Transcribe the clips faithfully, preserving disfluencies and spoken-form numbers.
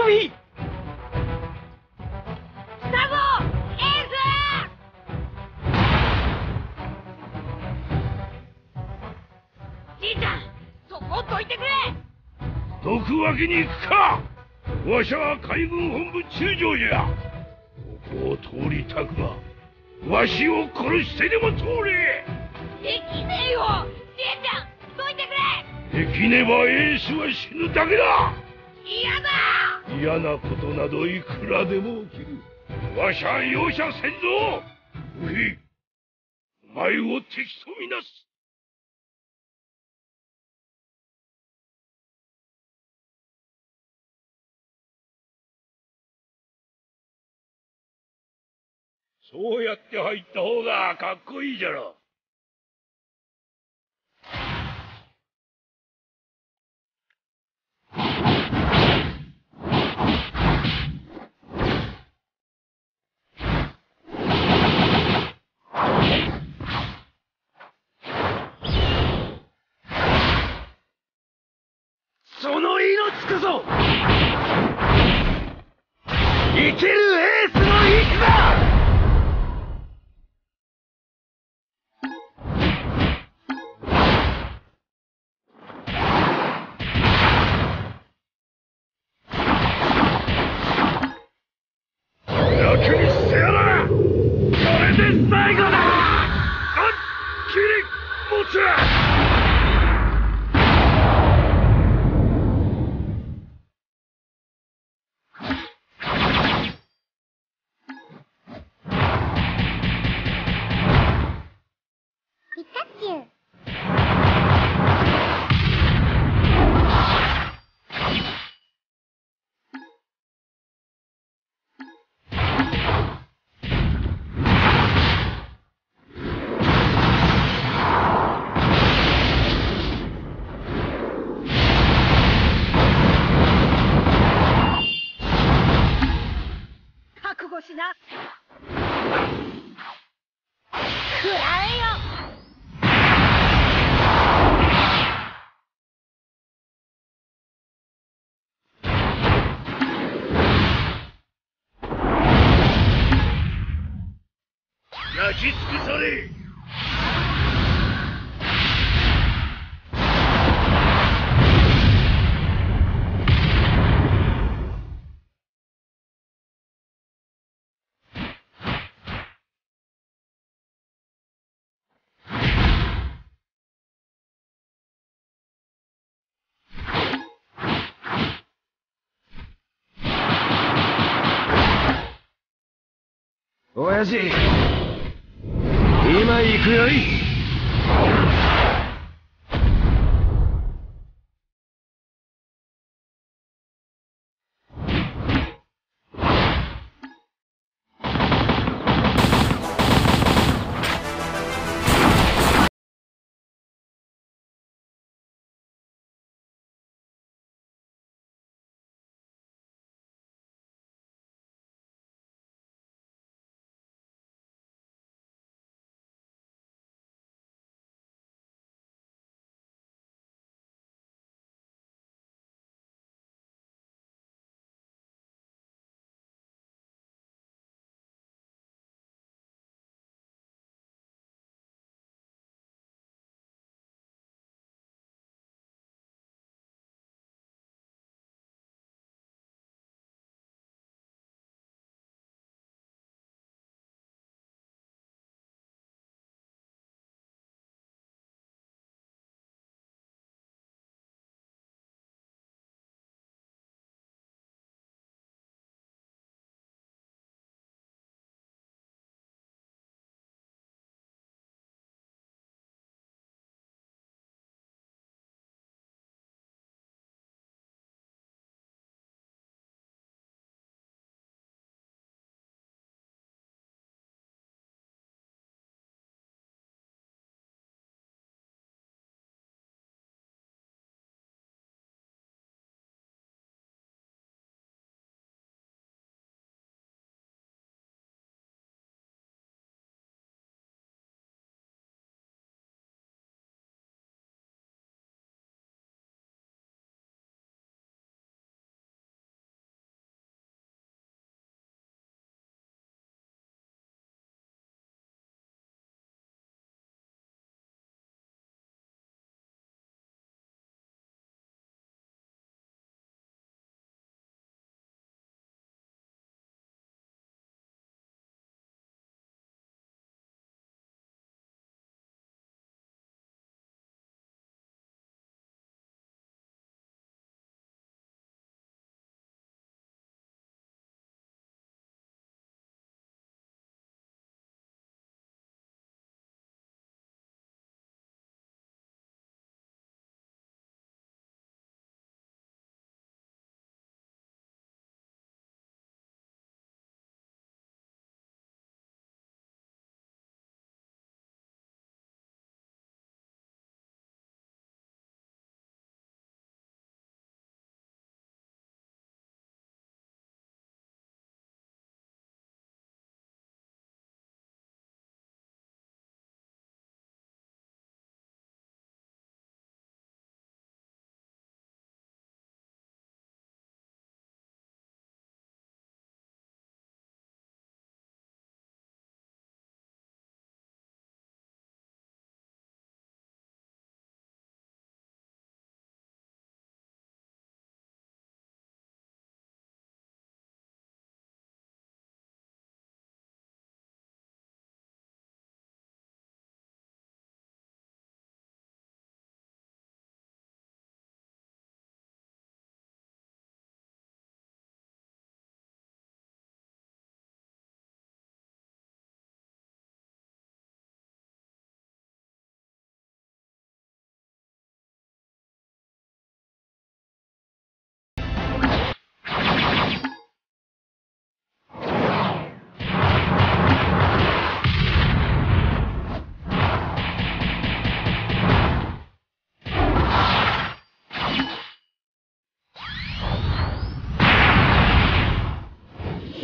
び。 来たぞエース。じいちゃん、そこをどいてくれ。 どくわけにいくか。わしは海軍本部中将じゃ。ここを通りたくばわしを殺してでも通れ。 できねえよ。じいちゃん、どいてくれ。 できねばエースは死ぬだけだ。 嫌だ。 嫌なことなどいくらでも起きる。わしは容赦せんぞ。ルフィ、お前を敵とみなす。そうやって入った方がかっこいいじゃろ。 その命こそ生きるエースの意志だ。 楽にしてやら。これで最後だ。あっきり持つ。 ピカチュウ。覚悟しな。食らえよ。 焼き尽くされ。 親父、今行くよい。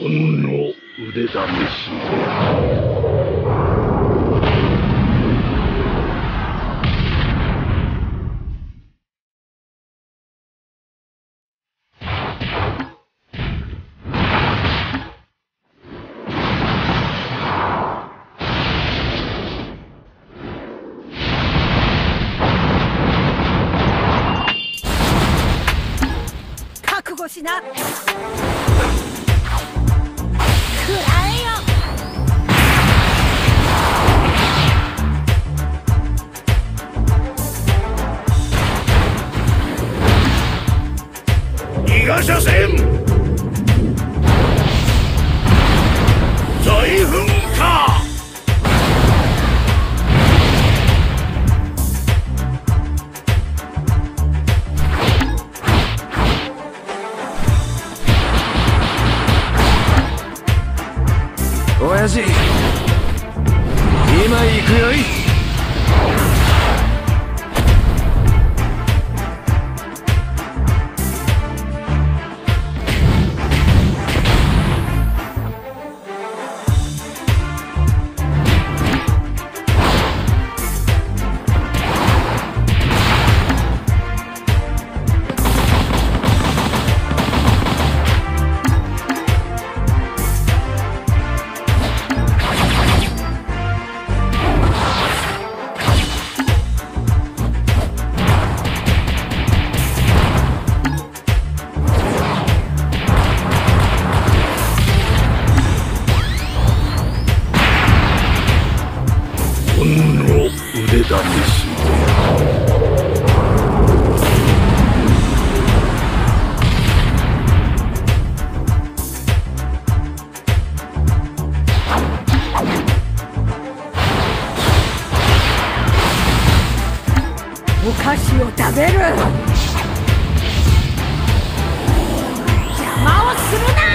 ほんの腕試し。 覚悟しな。食らえよ。 逃がさせん。財粉か。 親父、今行くよい。 ほんの腕試し。 お菓子を食べる。邪魔をするな。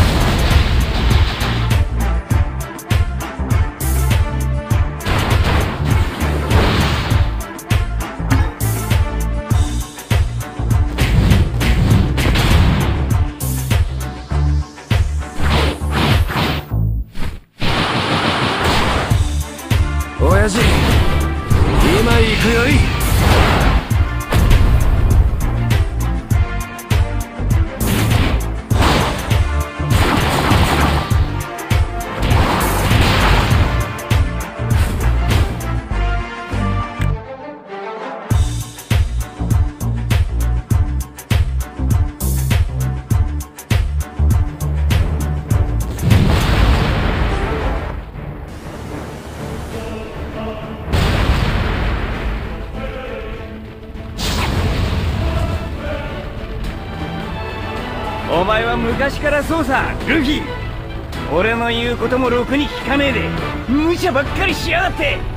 親父、今行くよい。お前は昔からそうさ、ルフィ。俺の言うこともろくに聞かねえで無茶ばっかりしやがって。